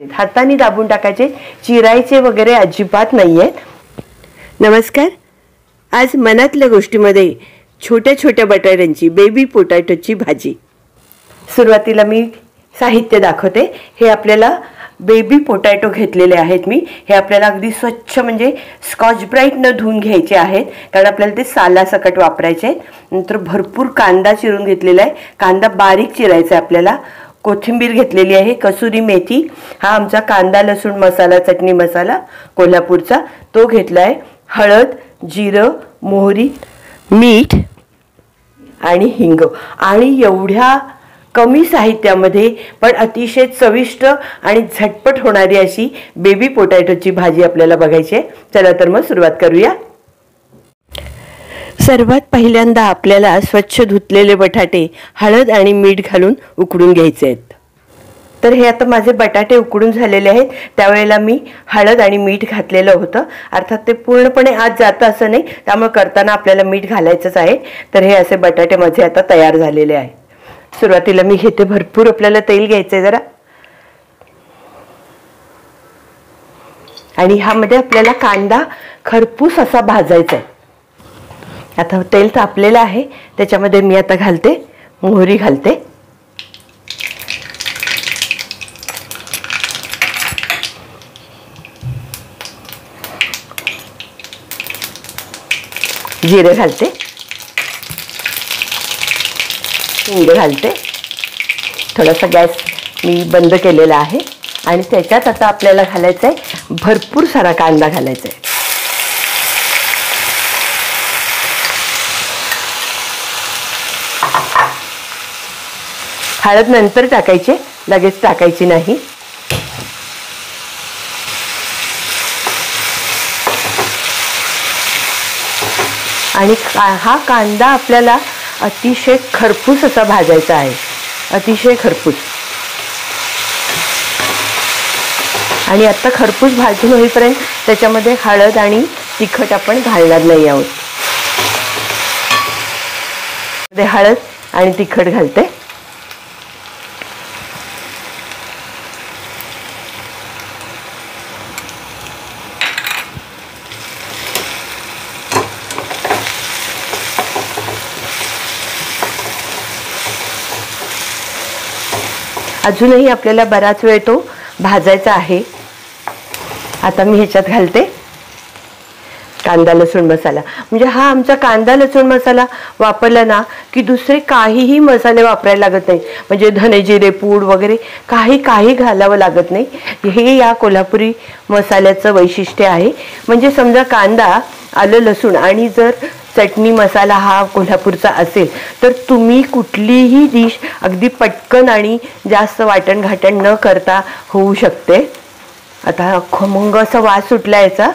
हाताने दाबून टाकायचे, चिरायचे वगैरे अजिबात नाहीये। नमस्कार। आज मनातल्या गोष्टीमध्ये छोट्या छोट्या बटाट्यांची बेबी पोटॅटोची भाजी। सुरुवातीला मी साहित्य दाखवते। हे आपल्याला बेबी पोटॅटो घेतलेले आहेत मी। हे आपल्याला अगदी स्वच्छ म्हणजे स्कॉच ब्राईट न धुवून घ्यायचे आहेत, कारण आपल्याला ते सालासकट वापरायचे आहेत। नंतर भरपूर कांदा चिरून घेतलेला आहे, कांदा बारीक चिरायचा आहे आपल्याला। कोथिंबीर घेतलेली आहे, कसुरी मेथी, हा आमचा कांदा लसूण मसाला चटणी मसाला कोल्हापूरचा तो घेतला आहे, हळद, जिरं, मोहरी, मीठ आणि हिंग। आणि एवढ्या कमी साहित्यामध्ये पण अतिशय चविष्ट आणि झटपट होणारी अशी बेबी पोटॅटोची भाजी आपल्याला बघायची आहे। चला तर मग सुरुवात करूया। सर्वात पहिल्यांदा आपल्याला स्वच्छ धुतलेले बटाटे हळद आणि मीठ घालून उकडून घ्यायचे आहेत। तर हे आता माझे बटाटे उकडून झालेले आहेत। त्यावेळेला मी हळद आणि मीठ घातलेलं होतं, अर्थात ते पूर्णपणे आत जातं असं नाही, त्यामुळे करताना आपल्याला मीठ घालायचंच आहे। तर हे असे बटाटे माझे आता तयार झालेले आहे। सुरुवातीला मी घेते, भरपूर आपल्याला तेल घ्यायचंय जरा, आणि ह्यामध्ये आपल्याला कांदा खरपूस असा भाजायचा आहे। आता तेल तापलेलं आहे, त्याच्यामध्ये मी आता घालते मोहरी, घालते जिरे, घालते हिंग, घालते। थोडासा गॅस मी बंद केलेला आहे आणि त्याच्यात आता आपल्याला घालायचं आहे भरपूर सारा कांदा घालायचा आहे। हळद नंतर टाकायचे, लगेच टाकायची नाही। आणि हा कांदा आपल्याला अतिशय खरपूस असा भाजायचा आहे, अतिशय खरपूस। आणि आता खरपूस भाजून होईपर्यंत त्याच्यामध्ये हळद आणि तिखट आपण घालणार नाही आहोत। हळद आणि तिखट घालते, अजूनही आपल्याला बराच वेळ तो भाजायचा आहे। आता मी ह्याच्यात घालते कांदा लसूण मसाला। म्हणजे हा आमचा कांदा लसूण मसाला वापरला ना की दुसरे काहीही मसाले वापरायला लागत नाही, म्हणजे धने जिरे पूड वगैरे काही घालावं लागत नाही। हे या कोल्हापुरी मसाल्याचं वैशिष्ट्य आहे। म्हणजे समजा कांदा आलं लसूण आणि जर चटणी मसाला हा कोल्हापूरचा असेल तर तुम्ही कुठलीही डिश अगदी पटकन आणि जास्त वाटण घाटण न करता होऊ शकते। आता खमंग असा वास सुटला याचा।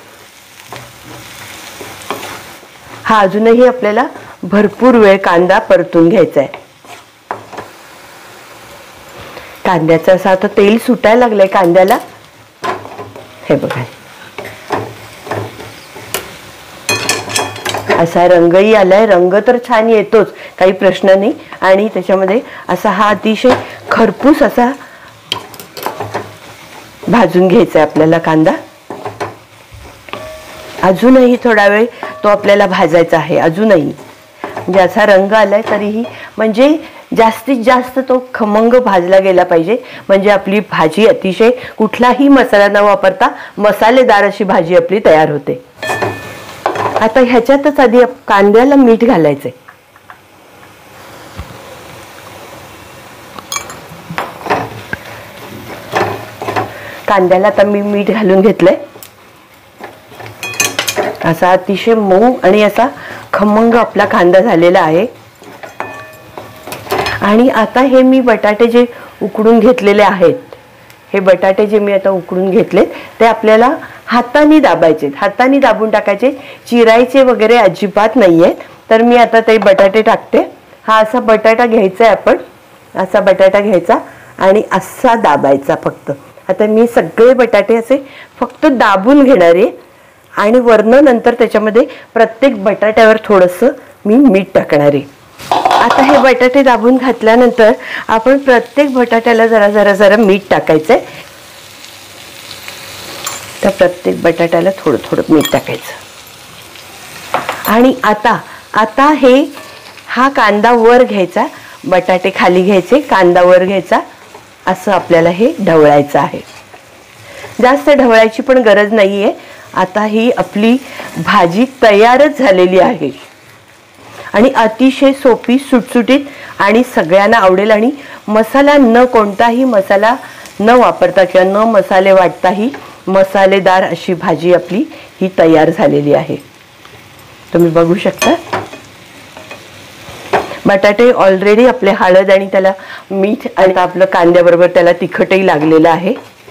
हा अजूनही आपल्याला भरपूर वेळ कांदा परतून घ्यायचा आहे। कांद्याचं असं आता तेल सुटायला लागलंय कांद्याला, हे बघा असा रंगही आलाय। रंग तर छान येतोच, काही प्रश्न नाही। आणि त्याच्यामध्ये असा हा अतिशय खरपूस असा भाजून घ्यायचा आहे आपल्याला कांदा। अजूनही थोडा वेळ तो आपल्याला भाजायचा आहे, अजूनही। म्हणजे असा रंग आलाय तरीही म्हणजे जास्तीत जास्त तो खमंग भाजला गेला पाहिजे, म्हणजे आपली भाजी अतिशय कुठलाही मसाला न वापरता मसालेदार अशी भाजी आपली तयार होते। आता ह्याच्यातच आधी कांद्याला मीठ घालायचंय। कांद्याला आता मी मीठ घालून घेतलंय। असा अतिशय मऊ आणि असा खमंग आपला कांदा झालेला आहे। आणि आता हे मी बटाटे जे उकडून घेतलेले आहेत, हे बटाटे जे मी आता उकडून घेतलेत ते आपल्याला हाताने दाबायचे, हाताने दाबून टाकायचे, चिरायचे वगैरे अजिबात नाहीये। तर मी आता ते बटाटे टाकते। हा असा बटाटा घ्यायचा आहे आपण, असा बटाटा घ्यायचा आणि असा दाबायचा फक्त। आता मी सगळे बटाटे असे फक्त दाबून घेणार आहे आणि वरनं नंतर त्याच्यामध्ये प्रत्येक बटाट्यावर थोडंसं मी मीठ टाकणार आहे। आता हे बटाटे दाबून घातल्यानंतर आपण प्रत्येक बटाट्याला जरा जरा मीठ टाकायचंय। तर प्रत्येक बटाट्याला थोडं थोडं मीठ टाकायचं आणि आता हा कांदा वर घ्यायचा, बटाटे खाली घ्यायचे, कांदा वर घ्यायचा, असं आपल्याला हे ढवळायचं आहे. जास्त ढवळायची पण गरज नाहीये. आता ही आपली भाजी तयारच झालेली आहे आणि अतिशय सोपी, सुटसुटीत आणि सगळ्यांना आवडेल. आणि मसाला कोणताही मसाला न वापरता किंवा न मसाले वाटताही मसालेदार अशी भाजी आपली ही तयार झालेली आहे. तुम्ही बघू शकता बटाटे ऑलरेडी आपले हळद आणि त्याला मीठ आणि आपलं कांद्याबरोबर त्याला तिखटही लागलेलं आहे.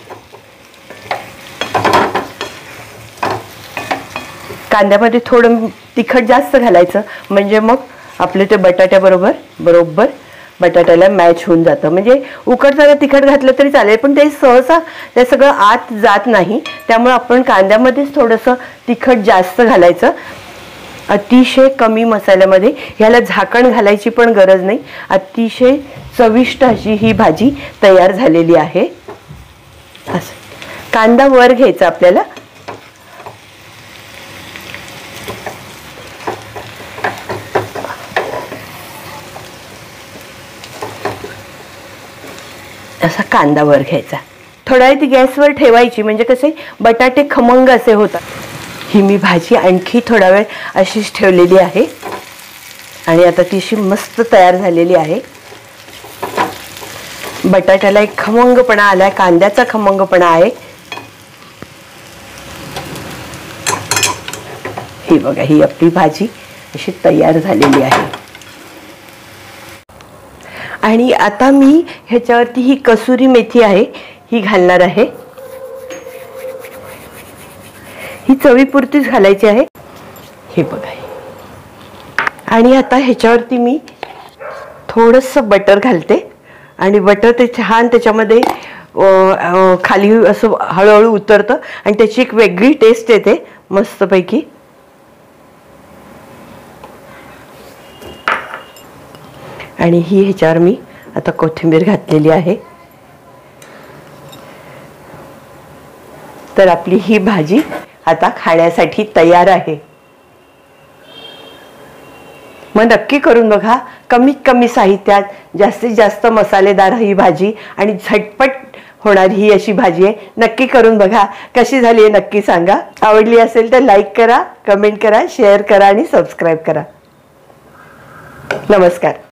कांद्यामध्ये थोडं तिखट जास्त घालायचं म्हणजे मग आपले ते बरोबर बटाट्याला मॅच होऊन जातं. म्हणजे उकडताना तिखट घातलं तरी चालेल पण ते सहसा ते सगळं आत जात नाही, त्यामुळे आपण कांद्यामध्येच थोडंसं तिखट जास्त घालायचं. अतिशय कमी मसाल्यामध्ये, ह्याला झाकण घालायची पण गरज नाही. अतिशय चविष्ट अशी ही भाजी तयार झालेली आहे. असं कांदा वर घ्यायचा आपल्याला, असा कांदा वर घ्यायचा. थोडा वेळ ती गॅसवर ठेवायची म्हणजे कसे बटाटे खमंग असे होतात. ही मी भाजी आणखी थोडा वेळ अशीच ठेवलेली आहे आणि आता ती अशी मस्त तयार झालेली आहे. बटाट्याला एक खमंगपणा आलाय, कांद्याचा खमंगपणा आहे. ही बघा, ही आपली भाजी अशी तयार झालेली आहे. आणि आता मी ह्याच्यावरती ही कसुरी मेथी आहे ही घालणार आहे. ही चवीपुरतीच घालायची आहे. हे बघा, आणि आता ह्याच्यावरती मी थोडंसं बटर घालते आणि बटर ते छान त्याच्यामध्ये खाली असं हळूहळू उतरतं आणि त्याची एक वेगळी टेस्ट येते मस्तपैकी. आणि ही ह्याच्यावर मी आता कोथिंबीर घातलेली आहे. तर आपली ही भाजी आता खाण्यासाठी तयार आहे. मग नक्की करून बघा. कमीत कमी साहित्यात जास्तीत जास्त मसालेदार ही भाजी आणि झटपट होणारी ही अशी भाजी आहे. नक्की करून बघा. कशी झाली आहे नक्की सांगा. आवडली असेल तर लाईक करा, कमेंट करा, शेअर करा आणि सबस्क्राईब करा. नमस्कार.